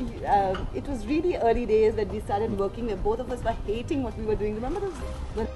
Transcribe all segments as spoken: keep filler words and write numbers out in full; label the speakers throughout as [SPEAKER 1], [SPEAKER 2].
[SPEAKER 1] uh, it was really early days when we started working, where both of us were hating what we were doing. Remember those? When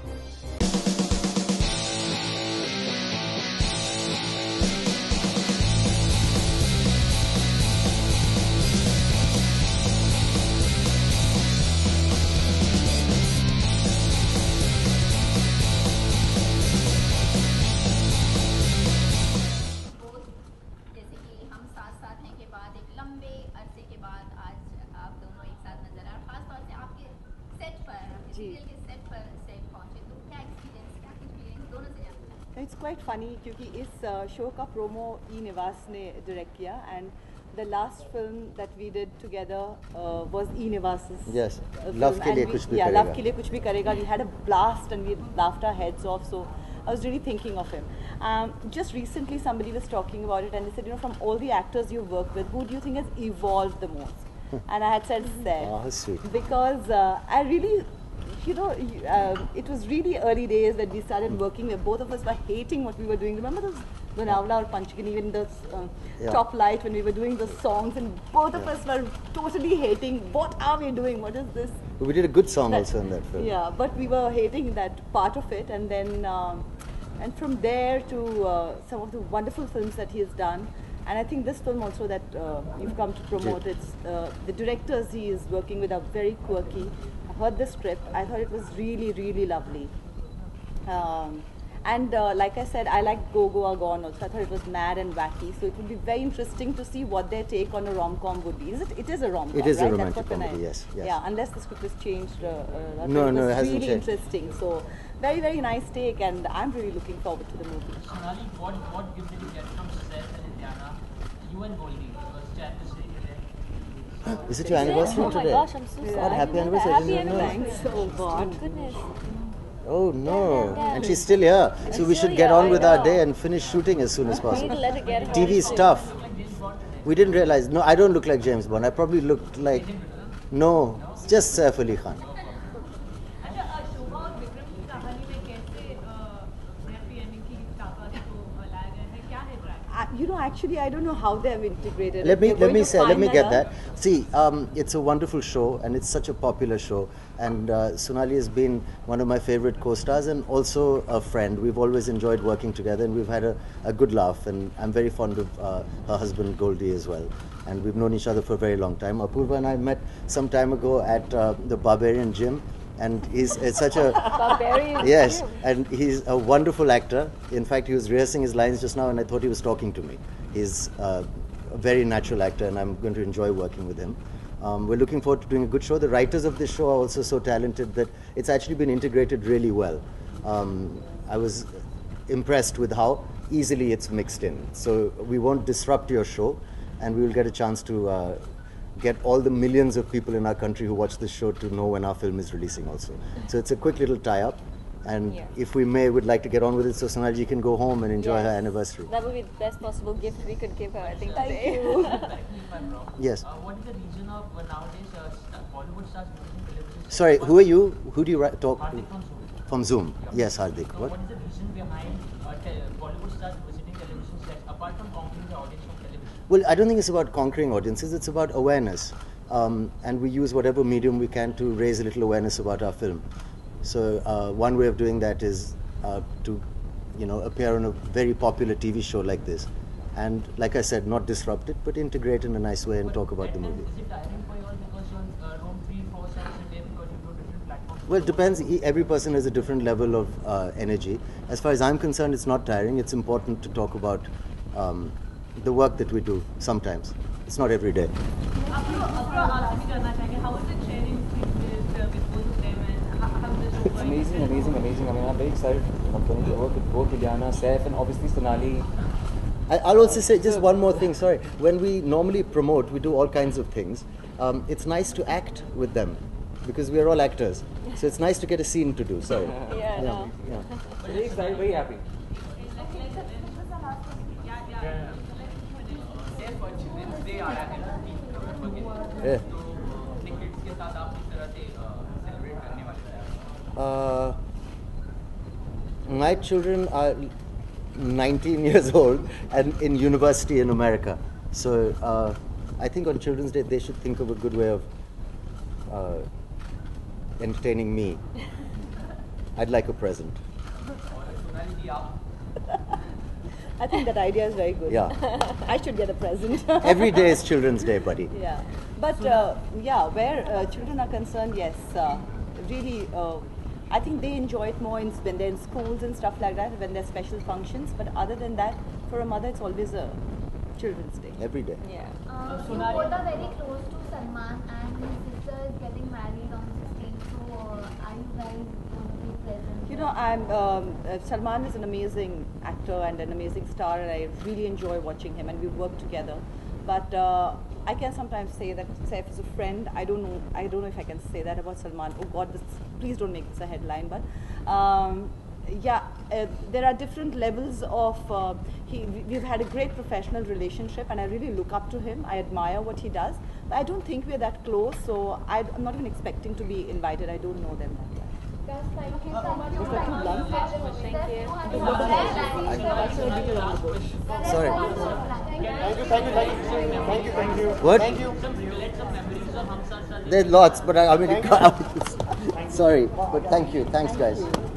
[SPEAKER 1] It's quite funny क्योंकि इस show का promo ई निवास ने direct किया and the last film that we did together uh, was E Nivas's
[SPEAKER 2] yes
[SPEAKER 1] uh,
[SPEAKER 2] love के लिए कुछ भी
[SPEAKER 1] yeah
[SPEAKER 2] करेगा.
[SPEAKER 1] love के लिए कुछ भी करेगा. We had a blast and we laughed our heads off, so I was really thinking of him. Um, just recently somebody was talking about it and they said, you know, from all the actors you've worked with, who do you think has evolved the most? And I had said Saif.
[SPEAKER 2] Oh, sweet.
[SPEAKER 1] Because uh, I really, you know, uh, it was really early days when we started working, where both of us were hating what we were doing. Remember those Lonavala or Panchgani, even the uh,
[SPEAKER 2] yeah.
[SPEAKER 1] Top Light, when we were doing those songs, and both of
[SPEAKER 2] yeah.
[SPEAKER 1] us were totally hating, what are we doing, what is this?
[SPEAKER 2] We did a good song
[SPEAKER 1] that,
[SPEAKER 2] also in that film.
[SPEAKER 1] Yeah, but we were hating that part of it, and then, um, and from there to uh, some of the wonderful films that he has done. And I think this film also that uh, you've come to promote, it's uh, the directors he is working with are very quirky. I heard the script, I thought it was really, really lovely. Um, and uh, like I said, I like Go Goa Gone also. I thought it was mad and wacky. So it would be very interesting to see what their take on a rom-com would be. Is it? It is a rom-com,
[SPEAKER 2] It is
[SPEAKER 1] right?
[SPEAKER 2] a romantic
[SPEAKER 1] That's what
[SPEAKER 2] comedy,
[SPEAKER 1] I,
[SPEAKER 2] yes, yes.
[SPEAKER 1] Yeah, unless the script is changed. Uh, uh,
[SPEAKER 2] no,
[SPEAKER 1] it
[SPEAKER 2] no,
[SPEAKER 1] was
[SPEAKER 2] it hasn't
[SPEAKER 1] really
[SPEAKER 2] changed.
[SPEAKER 1] interesting. So very, very nice take, and I'm really looking forward to the movie.
[SPEAKER 3] Sonali, what, what gift did you get from Saif and Indiana? You and Goldie, because it's your anniversary today.
[SPEAKER 2] Is it your anniversary
[SPEAKER 4] oh
[SPEAKER 2] today?
[SPEAKER 4] Oh my gosh, I'm so sorry.
[SPEAKER 2] God, happy anniversary.
[SPEAKER 4] Happy
[SPEAKER 2] I didn't know.
[SPEAKER 4] anniversary.
[SPEAKER 1] Oh God.
[SPEAKER 4] Oh, goodness.
[SPEAKER 2] Oh no.
[SPEAKER 4] Yeah, yeah.
[SPEAKER 2] And she's still here. So
[SPEAKER 4] She's
[SPEAKER 2] we
[SPEAKER 4] still
[SPEAKER 2] should get
[SPEAKER 4] here,
[SPEAKER 2] on
[SPEAKER 4] I
[SPEAKER 2] with our
[SPEAKER 4] know.
[SPEAKER 2] day and finish shooting as soon as
[SPEAKER 4] We need to
[SPEAKER 2] possible.
[SPEAKER 4] let it get home
[SPEAKER 2] T V is
[SPEAKER 4] soon.
[SPEAKER 2] tough. We didn't realize. No, I don't look like James Bond. I probably looked like, no, just Saif Ali Khan.
[SPEAKER 1] Uh, you know, actually, I don't know how they have integrated
[SPEAKER 2] Let
[SPEAKER 1] it.
[SPEAKER 2] me
[SPEAKER 1] They're
[SPEAKER 2] let
[SPEAKER 1] going
[SPEAKER 2] me
[SPEAKER 1] to
[SPEAKER 2] say let
[SPEAKER 1] find
[SPEAKER 2] me
[SPEAKER 1] that
[SPEAKER 2] get
[SPEAKER 1] out.
[SPEAKER 2] that. See, um, it's a wonderful show and it's such a popular show. And uh, Sonali has been one of my favorite co-stars and also a friend. We've always enjoyed working together and we've had a, a good laugh. And I'm very fond of uh, her husband Goldie as well. And we've known each other for a very long time. Apurva and I met some time ago at uh, the Barbarian Gym. And he's it's such a
[SPEAKER 4] Barbarian.
[SPEAKER 2] yes,
[SPEAKER 4] Gym.
[SPEAKER 2] and he's a wonderful actor. In fact, he was rehearsing his lines just now, and I thought he was talking to me. He's uh, a very natural actor, and I'm going to enjoy working with him. Um, we're looking forward to doing a good show. The writers of this show are also so talented that it's actually been integrated really well. Um, I was impressed with how easily it's mixed in. So we won't disrupt your show, and we will get a chance to uh, get all the millions of people in our country who watch this show to know when our film is releasing also. So it's a quick little tie-up, and
[SPEAKER 4] Yeah.
[SPEAKER 2] if we may, we'd like to get on with it so Sonali can go home and enjoy
[SPEAKER 4] Yes.
[SPEAKER 2] her anniversary.
[SPEAKER 4] That would be the best possible gift we could give her, I think,
[SPEAKER 1] Thank
[SPEAKER 4] today.
[SPEAKER 1] you.
[SPEAKER 3] Correct me if I'm wrong.
[SPEAKER 2] Yes.
[SPEAKER 3] Uh, what is the reason of uh, nowadays uh, st- Bollywood stars visiting television?
[SPEAKER 2] Sorry, who are you? Who do you ri- talk
[SPEAKER 3] Hardik from Zoom.
[SPEAKER 2] from Zoom? Yes, Hardik.
[SPEAKER 3] So
[SPEAKER 2] What?
[SPEAKER 3] what is the reason behind uh, te- Bollywood stars visiting television sets apart from conquering the audience from television?
[SPEAKER 2] Well, I don't think it's about conquering audiences. It's about awareness, um, and we use whatever medium we can to raise a little awareness about our film. So uh, one way of doing that is uh, to, you know, appear on a very popular T V show like this, and like I said, not disrupt it, but integrate in a nice way and talk about the movie.
[SPEAKER 3] Is it tiring for you all because you uh, roam three, four sets a day because you do different platforms?
[SPEAKER 2] Well, it depends. E- Every person has a different level of uh, energy. As far as I'm concerned, it's not tiring. It's important to talk about um, the work that we do sometimes. It's not every day.
[SPEAKER 5] It's amazing, amazing, amazing. I mean, I'm very excited. You know, going to work with both Ileana, Saif, and obviously Sonali.
[SPEAKER 2] I- I'll also say just one more thing. Sorry, when we normally promote, we do all kinds of things. Um, it's nice to act with them because we are all actors. So it's nice to get a scene to do. Sorry.
[SPEAKER 4] Yeah, no.
[SPEAKER 2] yeah.
[SPEAKER 5] Very excited, very happy.
[SPEAKER 2] Yeah. Uh, my children are nineteen years old and in university in America. So uh, I think on Children's Day they should think of a good way of uh, entertaining me. I'd like a present.
[SPEAKER 1] I think that idea is very good.
[SPEAKER 2] Yeah.
[SPEAKER 1] I should get a present.
[SPEAKER 2] Every day is Children's Day, buddy.
[SPEAKER 1] Yeah, but uh, yeah, where uh, children are concerned, yes, uh, really, uh, I think they enjoy it more in, when they're in schools and stuff like that, when there's special functions. But other than that, for a mother, it's always a Children's Day.
[SPEAKER 2] Every day.
[SPEAKER 4] Yeah.
[SPEAKER 6] Uh, you both are very close to Salman, and his sister is getting married on sixteenth. So, uh, are you guys going to be present?
[SPEAKER 1] You know, I'm um, uh, Salman is an amazing actor and an amazing star, and I really enjoy watching him, and we work together. But uh, I can sometimes say that Saif is a friend. I don't know. I don't know if I can say that about Salman. Oh God, this, please don't make this a headline. But um, yeah, uh, there are different levels of. Uh, he, we've had a great professional relationship, and I really look up to him. I admire what he does. But I don't think we're that close, so I, I'm not even expecting to be invited. I don't know them that well.
[SPEAKER 6] Guys, thank you so much.
[SPEAKER 1] Was that too blunt?
[SPEAKER 4] Thank you.
[SPEAKER 2] Sorry.
[SPEAKER 7] Thank you, thank you, thank you, thank you, thank you.
[SPEAKER 2] What?
[SPEAKER 7] Thank you.
[SPEAKER 3] Some relate some memories of Hum Saath Saath.
[SPEAKER 2] There are lots, but I, I mean,
[SPEAKER 7] Thank you.
[SPEAKER 2] sorry, but thank you, thanks guys.